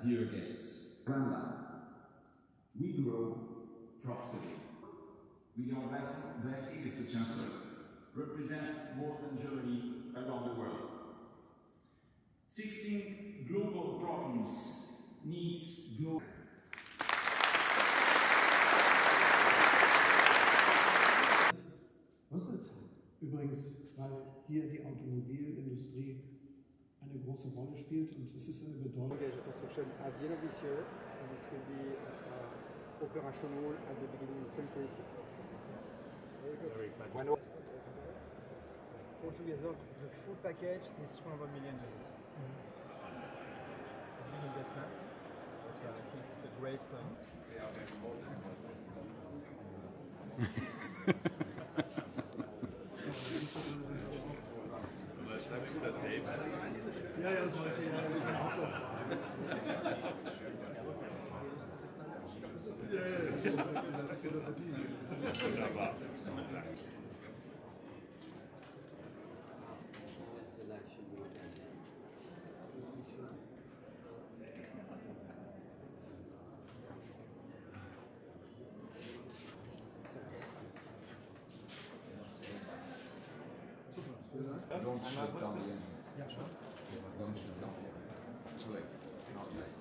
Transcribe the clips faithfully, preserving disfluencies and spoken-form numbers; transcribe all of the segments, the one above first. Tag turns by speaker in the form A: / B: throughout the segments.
A: dear guests, Grandland, we grow profitably. With your blessing, Mister Chancellor, represents modern journey around the world. Fixing global problems needs global.
B: Übrigens, weil hier die Automobilindustrie eine große Rolle spielt und es ist eine Bedeutung.
C: Construction at the end of this year, and it will be uh, operational at the beginning of twenty twenty-six. Very good. Very exciting. When altogether, the full package is three hundred million dollars. Mm-hmm. A big investment, but uh, I think it's a great. Uh, Ja, ja, das mache ich ja. Ja, ja, das wird das verdienen. Wunderbar.
A: Don't shut down the engines.
B: Ja, schon.
A: Don't shut down. Too late. Not late.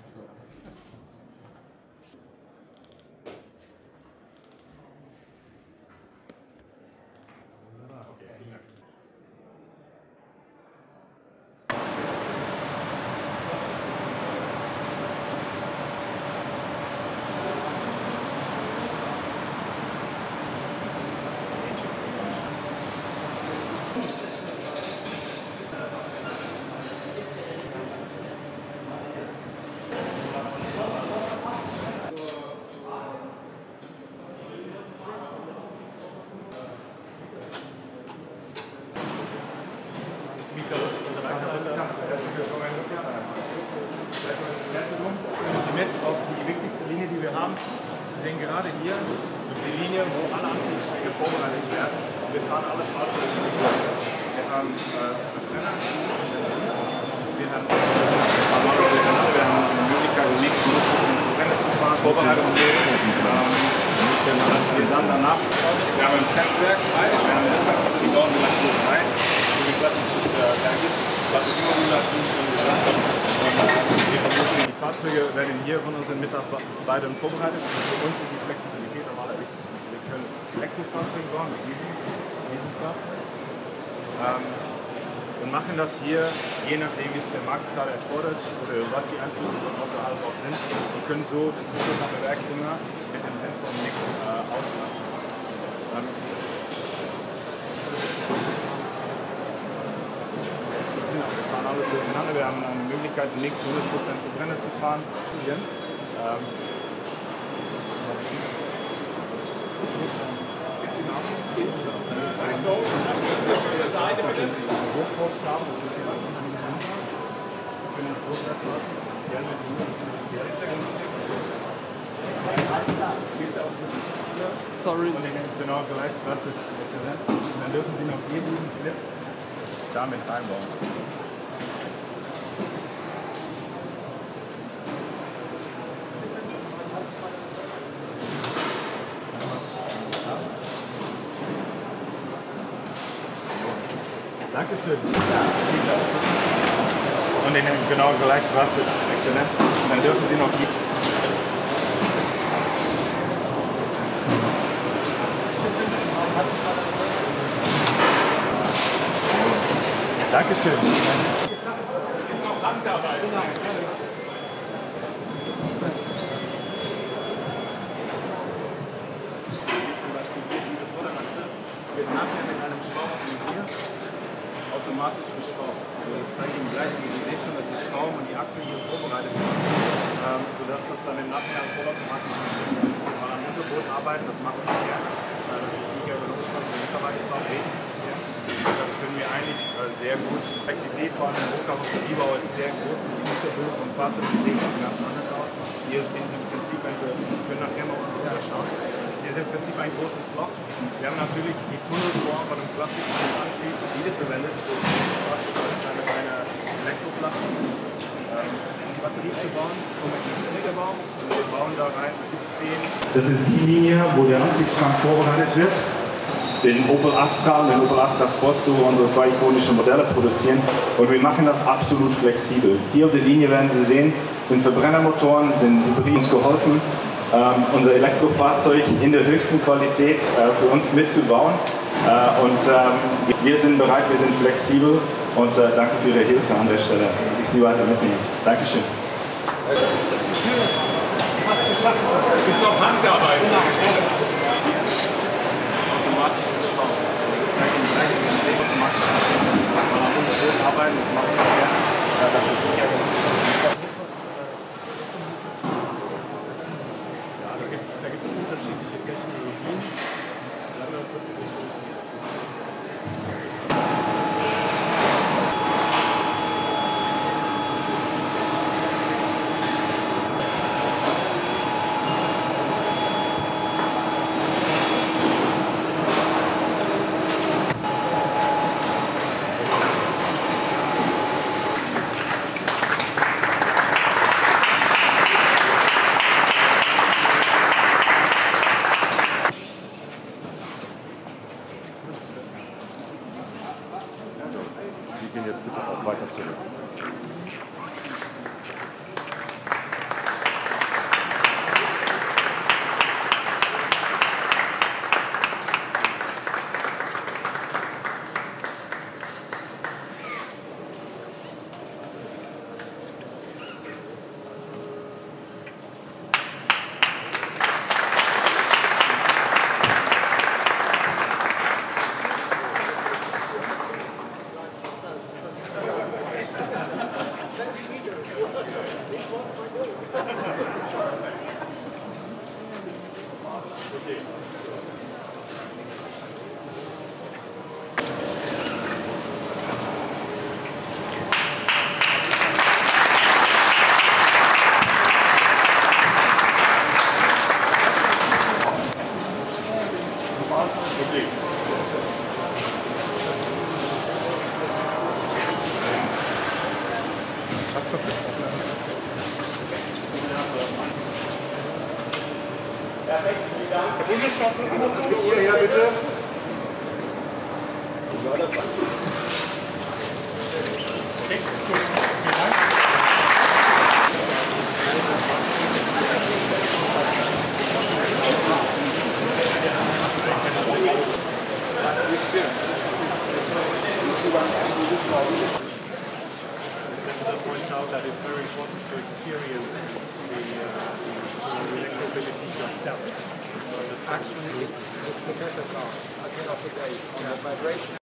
D: Sie mit auf die wichtigste Linie, die wir haben. Sie sehen gerade hier die Linie, wo alle Antriebsstränge vorbereitet werden. Wir fahren alle Fahrzeuge. Wir haben Verbrenner, wir haben wir haben die Möglichkeit, den nächsten hundert Prozent Verbrenner zu fahren. Vorbereitung ist, dass wir dann danach, wir haben ein Presswerk, wir haben eine Presse, die bauen wir nach oben rein. Die klassisches Werk ist, die Fahrzeuge werden hier von unseren Mitarbeitern vorbereitet. Für uns ist die Flexibilität am allerwichtigsten. Wir können Elektrofahrzeuge bauen, wie dieses, diesen Fahrzeug. Ähm, und machen das hier, je nachdem wie es der Markt gerade erfordert oder was die Einflüsse von außerhalb auch sind. Wir können so das mittlere Werk immer mit dem Sinn von Mix äh, auslassen. Ähm, alles durcheinander. Wir haben eine Möglichkeit, den nächsten hundert Prozent Verbrenner zu fahren. Hier. Ähm, Sorry. Und genau gleich, was ist exzellent. Dann dürfen Sie noch hier diesen Clip damit reinbauen. Dankeschön. Und den genau gleich was ist exzellent. Und dann dürfen Sie noch die. Dankeschön. Ist noch Handarbeit. Zum Beispiel hier diese Vorderachse wird nachher mit einem Schlauch hier automatisch geschraubt. Also das zeigt Ihnen gleich, wie Sie sehen schon, dass die Schrauben und die Achsen hier vorbereitet sind, ähm, sodass das dann im Nachhinein vollautomatisch geschraubt wird. Wenn wir an Motorboot arbeiten, das machen wir gerne. Äh, das ist nicht ergonomisch für unsere Mitarbeiter, ist auch wenig effizient. Das können wir eigentlich äh, sehr gut. Die Komplexität von dem Hochkarosseriebau ist sehr groß. Die Motorboot und Fahrzeuge sehen schon ganz anders aus. Hier sehen Sie im Prinzip, wenn Sie, Sie können nachher mal unten schauen. Hier ist im Prinzip ein großes Loch. Wir haben natürlich die Tunnelform von einem klassischen Antrieb, die verwendet, wo das Fahrzeug eine Elektrobelastung ist. die Batterie zu bauen, konvertierten Literbau. Und wir bauen da rein siebzehn.
E: Das ist die Linie, wo der Antriebsstrang vorbereitet wird. Den Opel Astra und den Opel Astra Sportstourer, unsere zwei ikonischen Modelle produzieren. Und wir machen das absolut flexibel. Hier auf der Linie werden Sie sehen, sind Verbrennermotoren, sind Hybrid uns geholfen, ähm, unser Elektrofahrzeug in der höchsten Qualität äh, für uns mitzubauen. Äh, und ähm, wir sind bereit, wir sind flexibel und äh, danke für Ihre Hilfe an der Stelle. Ich Sie weiter mitnehmen. Dankeschön.
F: Fast geschafft. Ist noch Handarbeit.
D: Automatisch gestaubt. Das zeigt Ihnen gleich, wie Sie sehen, automatisch gestaubt. Man kann auch unten arbeiten, das machen wir gerne. Ja, das ist nicht jetzt. Ja, da gibt es da gibt's unterschiedliche Technologien.
F: Sie gehen jetzt bitte auch weiter zurück. Perfekt, vielen Dank. Herr Bundeskanzler, einmal zur Figur her, bitte. Ja, das okay, gut. Vielen Dank.
D: Point out that it's very important to experience the, uh, the electromobility yourself. So this actually, it's, it's a better car at the end of the day. On the vibration.